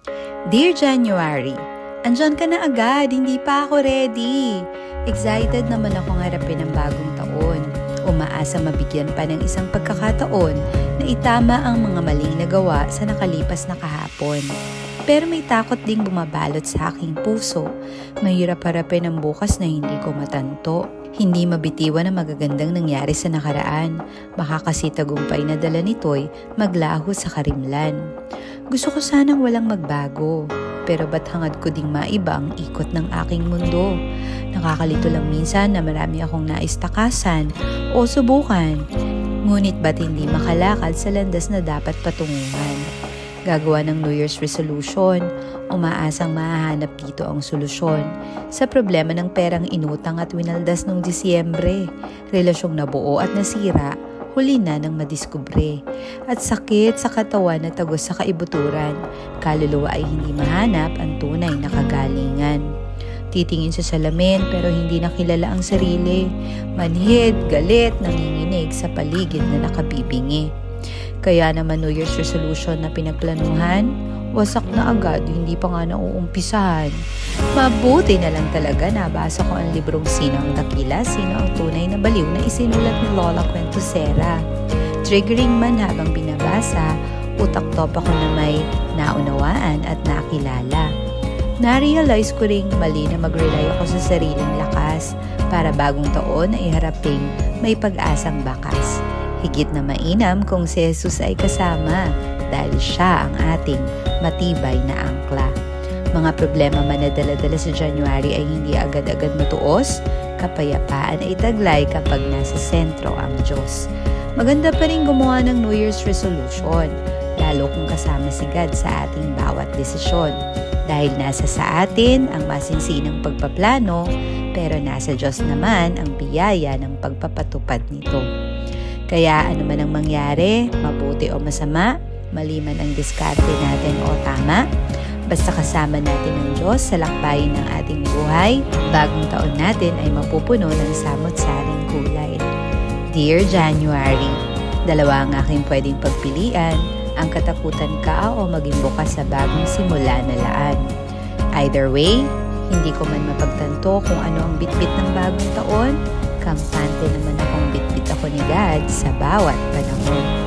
Dear January, andyan ka na agad, hindi pa ako ready. Excited naman akong harapin ang bagong taon. Umaasa mabigyan pa ng isang pagkakataon na itama ang mga maling nagawa sa nakalipas na kahapon. Pero may takot ding bumabalot sa aking puso. Mahirap harapin ang bukas na hindi ko matanto. Hindi mabitiwan ang magagandang nangyari sa nakaraan. Baka kasi tagumpay na dala nito'y maglaho sa karimlan. Gusto ko sanang walang magbago. Pero ba't hangad ko ding maiba ang ikot ng aking mundo? Nakakalito lang minsan na marami akong naistakasan o subukan. Ngunit ba't hindi makalakad sa landas na dapat patunguhan? Gagawa ng New Year's resolution, umaasang mahahanap dito ang solusyon sa problema ng perang inutang at winaldas noong Disyembre, relasyong nabuo at nasira, huli na nang madiskubre, at sakit sa katawan na tagos sa kaibuturan, kaluluwa ay hindi mahanap ang tunay na kagalingan. Titingin sa salamin pero hindi nakilala ang sarili, manhid, galit, nanginginig sa paligid na nakabibingi. Kaya naman New Year's resolution na pinagplanuhan, wasak na agad, hindi pa nga nauumpisahan. Mabuti na lang talaga nabasa ko ang librong Sino ang Dakila, Sino ang Tunay na Baliw na isinulat ni Lola Cuentosera. Triggering man habang binabasa, utak-top ako na may naunawaan at nakilala. Na-realize ko ring mali na mag-rely ako sa sariling lakas para bagong taon ay haraping may pag-asang bakas. Higit na mainam kung si Jesus ay kasama dahil siya ang ating matibay na angkla. Mga problema man na dala-dala sa January ay hindi agad-agad matuos, kapayapaan ay taglay kapag nasa sentro ang Diyos. Maganda pa rin gumawa ng New Year's resolution, lalo kung kasama si God sa ating bawat desisyon. Dahil nasa sa atin ang masinsinang pagpaplano, pero nasa Diyos naman ang biyaya ng pagpapatupad nito. Kaya ano man ang mangyari, mabuti o masama, mali man ang diskarte natin o tama, basta kasama natin ang Diyos sa lakbayin ng ating buhay, bagong taon natin ay mapupuno ng samot-saring kulay. Dear January, dalawa ang aking pwedeng pagpilian, ang katakutan ka o maging bukas sa bagong simula na laan. Either way, hindi ko man mapagtanto kung ano ang bitbit ng bagong taon, kampante naman akong bitbit ako ni God sa bawat panahon.